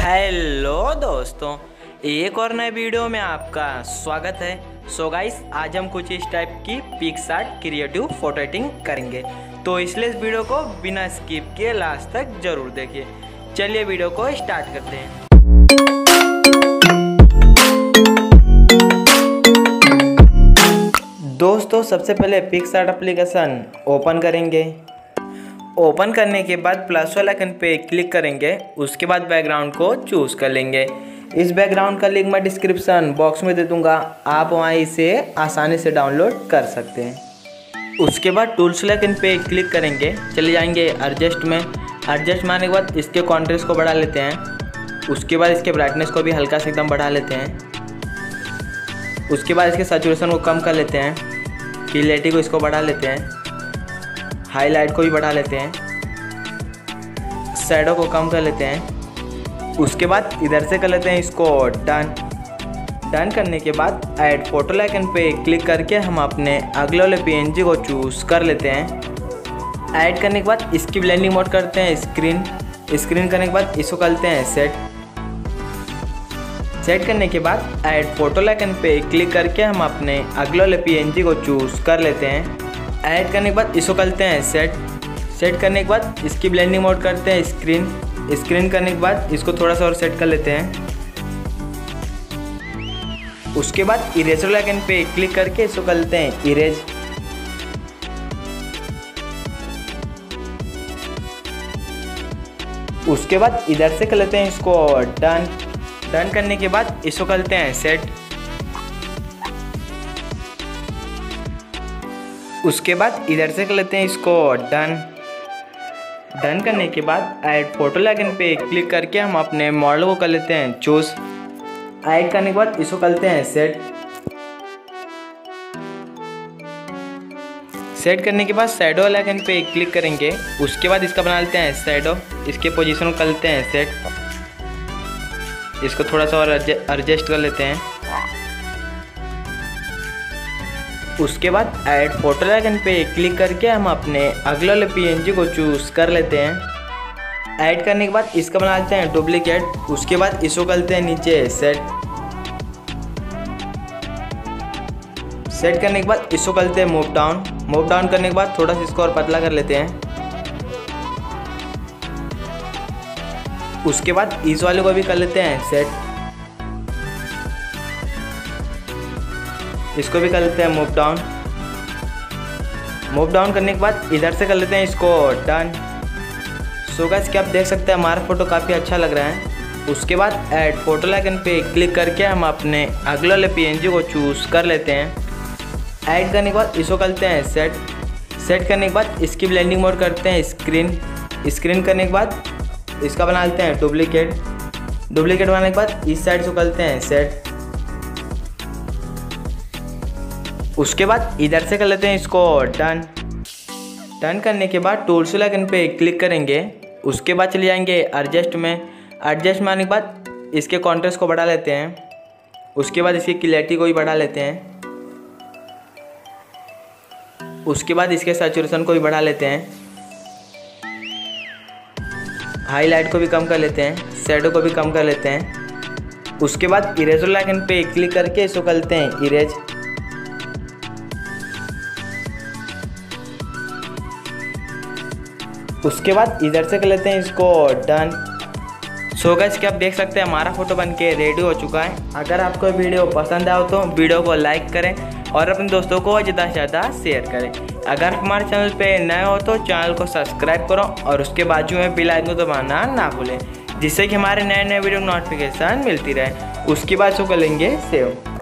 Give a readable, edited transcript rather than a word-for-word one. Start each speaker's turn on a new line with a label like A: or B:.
A: Hello दोस्तों, एक और नए वीडियो में आपका स्वागत है। सो गाइस, आज हम कुछ इस टाइप की पिक्सआर्ट क्रिएटिव फोटो एडिटिंग करेंगे, तो इसलिए इस वीडियो को बिना स्किप किए लास्ट तक जरूर देखिए। चलिए वीडियो को स्टार्ट करते हैं। दोस्तों, सबसे पहले पिक्सआर्ट एप्लीकेशन ओपन करेंगे। ओपन करने के बाद प्लस वाला आइकन पे क्लिक करेंगे। उसके बाद बैकग्राउंड को चूज कर लेंगे। इस बैकग्राउंड का लिंक मैं डिस्क्रिप्शन बॉक्स में दे दूंगा, आप वहाँ इसे आसानी से डाउनलोड कर सकते हैं। उसके बाद टूल्स वाले आइकन पे क्लिक करेंगे। चले जाएंगे एडजस्ट में। एडजस्ट में आने के बाद इसके कॉन्ट्रास्ट को बढ़ा लेते हैं। उसके बाद इसके ब्राइटनेस को भी हल्का से एकदम बढ़ा लेते हैं। उसके बाद इसके सैचुरेशन को कम कर लेते हैं। क्लैरिटी को इसको बढ़ा लेते हैं। हाईलाइट को भी बढ़ा लेते हैं। शैडो को कम कर लेते हैं। उसके बाद इधर से कर लेते हैं इसको डन करने के बाद ऐड फोटो आइकन पे क्लिक करके हम अपने अगले वाले पीएनजी को चूज कर लेते हैं। ऐड करने के बाद इसकी ब्लेंडिंग मोड करते हैं स्क्रीन करने के बाद इसको करते हैं सेट करने के बाद ऐड फोटो आइकन पे क्लिक करके हम अपने अगले वाले पीएनजी को चूज कर लेते हैं। ऐड करने के बाद इसको करते हैं सेट करने के बाद इसकी ब्लेंडिंग मोड करते हैं स्क्रीन करने के बाद इसको थोड़ा सा और सेट कर लेते हैं। उसके बाद इरेजर आइकन पे क्लिक करके इसको करते हैं इरेज। उसके बाद इधर से कर लेते हैं इसको डन करने के बाद इसको करते हैं सेट। उसके बाद इधर से कर लेते हैं इसको डन करने के बाद ऐड फोटो आइकन पे क्लिक करके हम अपने मॉडल को कर लेते हैं चूज। ऐड करने के बाद इसको करते हैं सेट करने के बाद शैडो वाले आइकन पे क्लिक करेंगे। उसके बाद इसका बना लेते हैं शैडो। इसके पोजीशन को कर लेते हैं सेट। इसको थोड़ा सा और एडजस्ट कर लेते हैं। उसके बाद ऐड फोटो आइकन पे क्लिक करके हम अपने अगले वाले पीएनजी को चूज कर लेते हैं। ऐड करने के बाद इसका बना लेते हैं डुप्लीकेट। उसके बाद इसको करते हैं नीचे सेट करने के बाद इसको करते हैं मूव डाउन करने के बाद थोड़ा सा इसको और पतला कर लेते हैं। उसके बाद इस वाले को भी कर लेते हैं सेट। इसको भी कर लेते हैं मूव डाउन करने के बाद इधर से कर लेते हैं इसको डन। सो गाइस, क्या आप देख सकते हैं हमारा फोटो काफ़ी अच्छा लग रहा है। उसके बाद ऐड फोटो आइकन पे क्लिक करके हम अपने अगले वाले पीएनजी को चूज कर लेते हैं। ऐड करने के बाद इसको करते हैं सेट करने के बाद इसकी ब्लेंडिंग मोड करते हैं स्क्रीन करने के बाद इसका बना लेते हैं डुप्लीकेट बनाने के बाद इस साइड से करते हैं सेट। उसके बाद इधर से कर लेते हैं इसको डन करने के बाद टूल्स आइकन पे क्लिक करेंगे। उसके बाद चले जाएंगे एडजस्ट में आने के बाद इसके कॉन्ट्रास्ट को बढ़ा लेते हैं। उसके बाद इसकी क्लैरिटी को भी बढ़ा लेते हैं। उसके बाद इसके सैचुरेशन को भी बढ़ा लेते हैं। हाईलाइट को भी कम कर लेते हैं। शैडो को भी कम कर लेते हैं। उसके बाद इरेजर आइकन पे क्लिक करके इसको करते हैं इरेज। उसके बाद इधर से कर लेते हैं इसको डन। सो गाइस, क्या आप देख सकते हैं हमारा फोटो बनके रेडी हो चुका है। अगर आपको वीडियो पसंद आए तो वीडियो को लाइक करें और अपने दोस्तों को ज़्यादा से ज़्यादा शेयर करें। अगर हमारे चैनल पे नए हो तो चैनल को सब्सक्राइब करो और उसके बाजू में बेल आइकन को दबाना ना भूलें, जिससे कि हमारे नए वीडियो नोटिफिकेशन मिलती रहे। उसके बाद इसको कर लेंगे सेव।